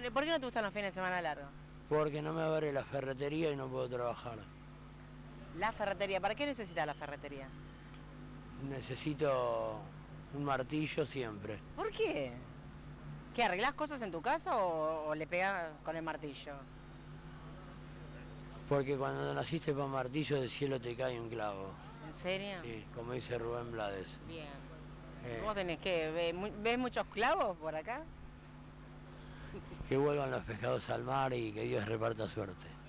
Bueno, ¿por qué no te gustan los fines de semana largos? Porque no me abre la ferretería y no puedo trabajar. La ferretería, ¿para qué necesitas la ferretería? Necesito un martillo siempre. ¿Por qué? ¿Qué, arreglás cosas en tu casa o le pegás con el martillo? Porque cuando naciste para martillo del cielo te cae un clavo. ¿En serio? Sí, como dice Rubén Blades. Bien. ¿Vos tenés que ves muchos clavos por acá? Que vuelvan los pescados al mar y que Dios reparta suerte.